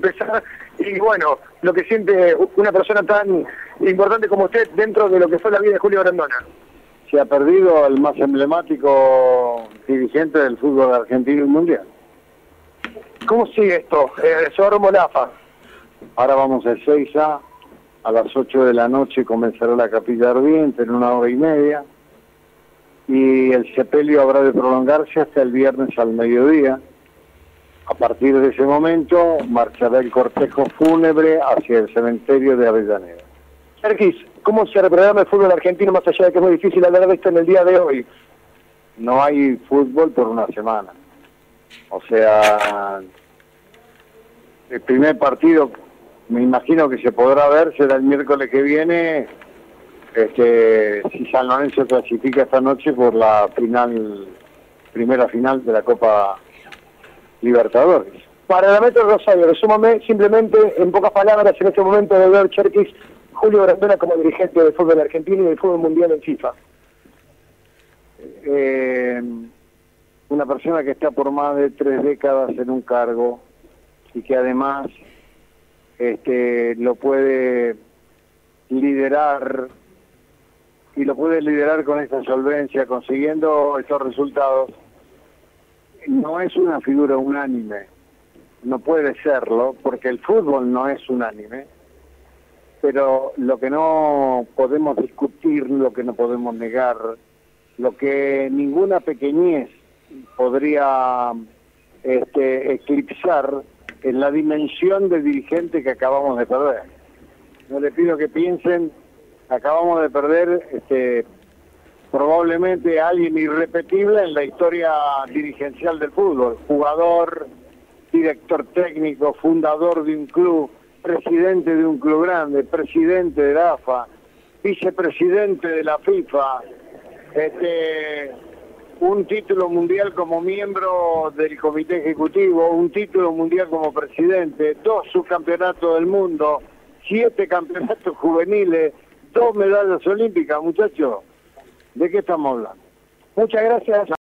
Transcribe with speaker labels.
Speaker 1: empezar, y bueno, lo que siente una persona tan importante como usted dentro de lo que fue la vida de Julio Grondona.
Speaker 2: Se ha perdido el más emblemático dirigente del fútbol argentino y mundial.
Speaker 1: ¿Cómo sigue esto? Señor Molafa.
Speaker 2: Ahora vamos al 6A, a las 8 de la noche comenzará la capilla ardiente en 1 hora y media, y el sepelio habrá de prolongarse hasta el viernes al mediodía. A partir de ese momento marchará el cortejo fúnebre hacia el cementerio de Avellaneda.
Speaker 1: Cherkis, ¿cómo se reprograma el fútbol argentino más allá de que es muy difícil hablar de esto en el día de hoy?
Speaker 2: No hay fútbol por una semana. O sea, el primer partido, me imagino que se podrá ver, será el miércoles que viene, si San Lorenzo clasifica esta noche por la primera final de la Copa Libertadores.
Speaker 1: Para la Metro Rosario, resúmame simplemente en pocas palabras en este momento de ver Cherkis Julio Grondona como dirigente del fútbol argentino y del fútbol mundial en FIFA.
Speaker 2: Una persona que está por más de 3 décadas en un cargo y que además lo puede liderar, y lo puede liderar con esta solvencia, consiguiendo estos resultados. No es una figura unánime, no puede serlo, porque el fútbol no es unánime, pero lo que no podemos discutir, lo que no podemos negar, lo que ninguna pequeñez podría eclipsar es la dimensión de dirigente que acabamos de perder. Yo les pido que piensen, acabamos de perder probablemente a alguien irrepetible en la historia dirigencial del fútbol, jugador, director técnico, fundador de un club, presidente de un club grande, presidente de la AFA, vicepresidente de la FIFA, un título mundial como miembro del comité ejecutivo, un título mundial como presidente, 2 subcampeonatos del mundo, 7 campeonatos juveniles, 2 medallas olímpicas, muchachos. ¿De qué estamos hablando?
Speaker 1: Muchas gracias.